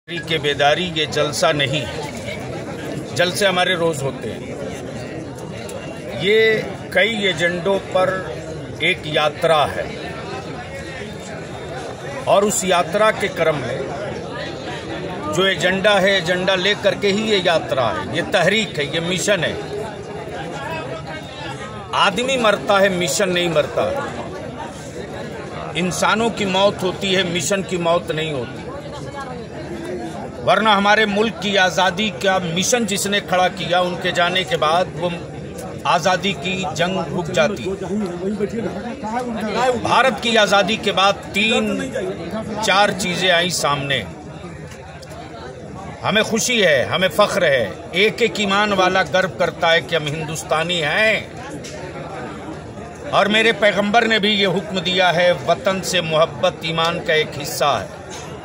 के बेदारी ये जलसा नहीं है। जलसे हमारे रोज होते हैं। ये कई एजेंडों पर एक यात्रा है और उस यात्रा के क्रम में जो एजेंडा है, एजेंडा लेकर के ही ये यात्रा है, ये तहरीक है, ये मिशन है। आदमी मरता है, मिशन नहीं मरता। इंसानों की मौत होती है, मिशन की मौत नहीं होती। वरना हमारे मुल्क की आज़ादी का मिशन जिसने खड़ा किया, उनके जाने के बाद वो आज़ादी की जंग रुक जाती। भारत की आज़ादी के बाद 3-4 चीज़ें आई सामने। हमें खुशी है, हमें फख्र है, एक एक ईमान वाला गर्व करता है कि हम हिंदुस्तानी हैं। और मेरे पैगंबर ने भी ये हुक्म दिया है, वतन से मोहब्बत ईमान का एक हिस्सा है।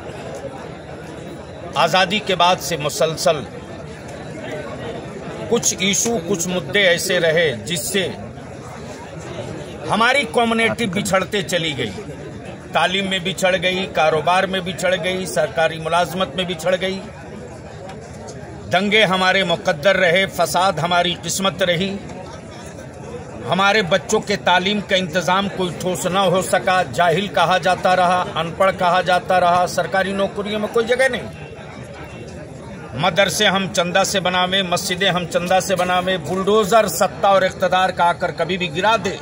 आज़ादी के बाद से मुसलसल कुछ इशू, कुछ मुद्दे ऐसे रहे जिससे हमारी कम्युनिटी बिछड़ते चली गई। तालीम में बिछड़ गई, कारोबार में बिछड़ गई, सरकारी मुलाजमत में बिछड़ गई। दंगे हमारे मुकद्दर रहे, फसाद हमारी किस्मत रही। हमारे बच्चों के तालीम का इंतज़ाम कोई ठोस न हो सका। जाहिल कहा जाता रहा, अनपढ़ कहा जाता रहा। सरकारी नौकरियों में कोई जगह नहीं। मदरसे हम चंदा से बनावे, मस्जिदें हम चंदा से बनावे। बुलडोजर सत्ता और इख्तिदार का आकर कभी भी गिरा दे।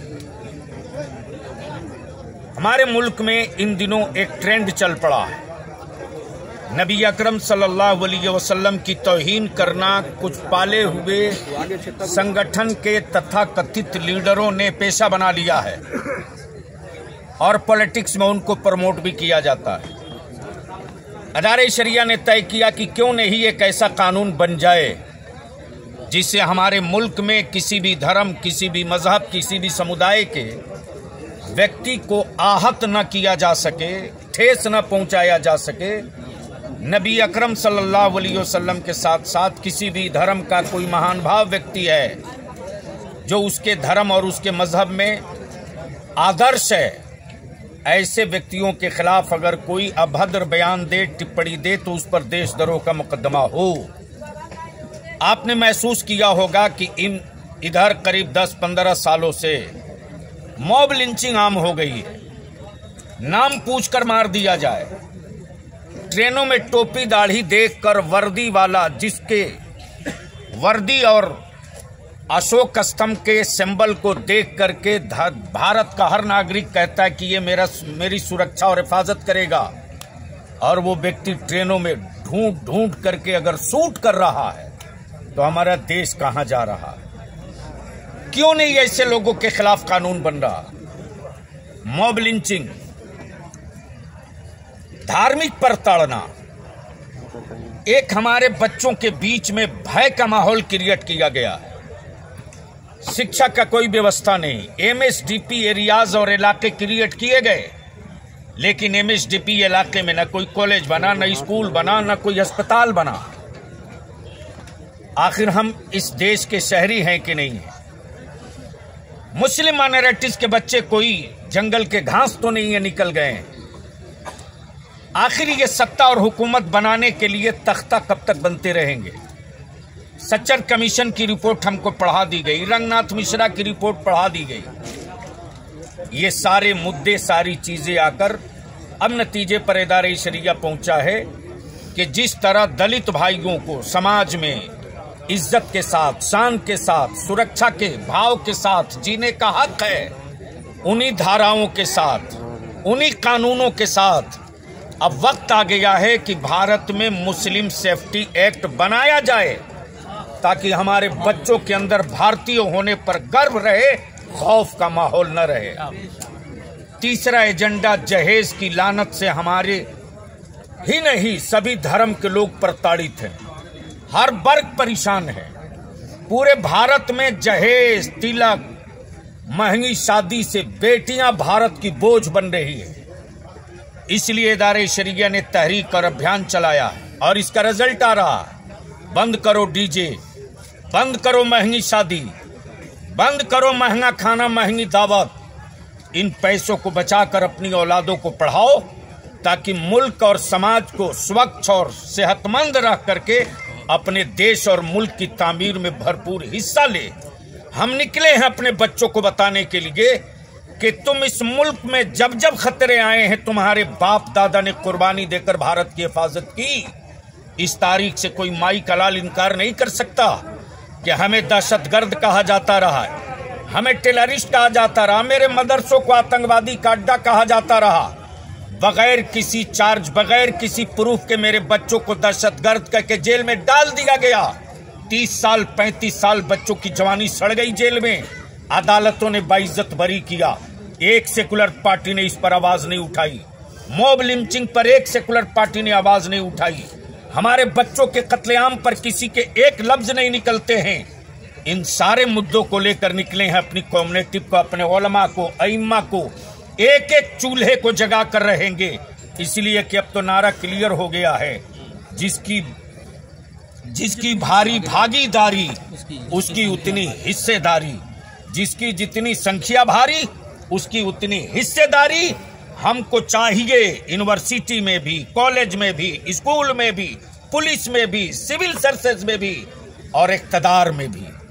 हमारे मुल्क में इन दिनों एक ट्रेंड चल पड़ा है। नबी अकरम सल्लल्लाहु अलैहि वसल्लम की तौहीन करना कुछ पाले हुए संगठन के तथाकथित लीडरों ने पेशा बना लिया है और पॉलिटिक्स में उनको प्रमोट भी किया जाता है। अदारे शरिया ने तय किया कि क्यों नहीं एक ऐसा कानून बन जाए जिससे हमारे मुल्क में किसी भी धर्म, किसी भी मजहब, किसी भी समुदाय के व्यक्ति को आहत न किया जा सके, ठेस न पहुंचाया जा सके। नबी अकरम सल्लल्लाहु अलैहि वसल्लम के साथ साथ किसी भी धर्म का कोई महान भाव व्यक्ति है जो उसके धर्म और उसके मजहब में आदर्श है, ऐसे व्यक्तियों के खिलाफ अगर कोई अभद्र बयान दे, टिप्पणी दे, तो उस पर देशद्रोह का मुकदमा हो। आपने महसूस किया होगा कि इधर करीब 10-15 सालों से मॉब लिंचिंग आम हो गई है। नाम पूछकर मार दिया जाए। ट्रेनों में टोपी दाढ़ी देखकर वर्दी वाला, जिसके वर्दी और अशोक स्तंभ के सिंबल को देख करके भारत का हर नागरिक कहता है कि ये मेरी सुरक्षा और हिफाजत करेगा, और वो व्यक्ति ट्रेनों में ढूंढ ढूंढ करके अगर शूट कर रहा है, तो हमारा देश कहां जा रहा है? क्यों नहीं ऐसे लोगों के खिलाफ कानून बन रहा? मॉब लिंचिंग, धार्मिक प्रताड़ना, एक हमारे बच्चों के बीच में भय का माहौल क्रिएट किया गया है। शिक्षा का कोई व्यवस्था नहीं। एमएसडीपी एरियाज और इलाके क्रिएट किए गए, लेकिन एमएसडीपी इलाके में न कोई कॉलेज बना, न स्कूल बना, न कोई अस्पताल बना। आखिर हम इस देश के शहरी हैं कि नहीं हैं? मुस्लिम माइनॉरिटीज के बच्चे कोई जंगल के घास तो नहीं है निकल गए। आखिर ये सत्ता और हुकूमत बनाने के लिए तख्ता कब तक बनते रहेंगे? सच्चर कमीशन की रिपोर्ट हमको पढ़ा दी गई, रंगनाथ मिश्रा की रिपोर्ट पढ़ा दी गई। ये सारे मुद्दे, सारी चीजें आकर अब नतीजे पर इदारे शरिया पहुंचा है कि जिस तरह दलित भाइयों को समाज में इज्जत के साथ, शान के साथ, सुरक्षा के भाव के साथ जीने का हक है, उन्हीं धाराओं के साथ, उन्हीं कानूनों के साथ अब वक्त आ गया है कि भारत में मुस्लिम सेफ्टी एक्ट बनाया जाए, ताकि हमारे बच्चों के अंदर भारतीय होने पर गर्व रहे, खौफ का माहौल न रहे। तीसरा एजेंडा, जहेज की लानत से हमारे ही नहीं, सभी धर्म के लोग प्रताड़ित हैं। हर वर्ग परेशान है। पूरे भारत में जहेज, तिलक, महंगी शादी से बेटियां भारत की बोझ बन रही है। इसलिए इदारे शरिया ने तहरीक और अभियान चलाया है और इसका रिजल्ट आ रहा है। बंद करो डीजे, बंद करो महंगी शादी, बंद करो महंगा खाना, महंगी दावत। इन पैसों को बचाकर अपनी औलादों को पढ़ाओ ताकि मुल्क और समाज को स्वच्छ और सेहतमंद रख करके अपने देश और मुल्क की तामीर में भरपूर हिस्सा ले। हम निकले हैं अपने बच्चों को बताने के लिए कि तुम इस मुल्क में जब जब खतरे आए हैं, तुम्हारे बाप दादा ने कुर्बानी देकर भारत की हिफाजत की। इस तारीख से कोई माई का लाल इनकार नहीं कर सकता कि हमें दहशतगर्द कहा जाता रहा है, हमें टेररिस्ट कहा जाता रहा, मेरे मदरसों को आतंकवादी का अड्डा कहा जाता रहा। बगैर किसी चार्ज, बगैर किसी प्रूफ के मेरे बच्चों को दहशतगर्द करके जेल में डाल दिया गया। 30 साल 35 साल बच्चों की जवानी सड़ गई जेल में। अदालतों ने बाइज्जत बरी किया। एक सेकुलर पार्टी ने इस पर आवाज नहीं उठाई। मॉब लिंचिंग पर एक सेकुलर पार्टी ने आवाज नहीं उठाई। हमारे बच्चों के कत्लेआम पर किसी के एक लफ्ज नहीं निकलते हैं। इन सारे मुद्दों को लेकर निकले हैं, अपनी कम्युनिटी को, अपने उलमा को, अइम्मा को, एक एक चूल्हे को जगा कर रहेंगे। इसलिए कि अब तो नारा क्लियर हो गया है, जिसकी भारी भागीदारी उसकी उतनी हिस्सेदारी, जिसकी जितनी संख्या भारी उसकी उतनी हिस्सेदारी। हमको चाहिए यूनिवर्सिटी में भी, कॉलेज में भी, स्कूल में भी, पुलिस में भी, सिविल सर्विसेज में भी और इक़्तिदार में भी।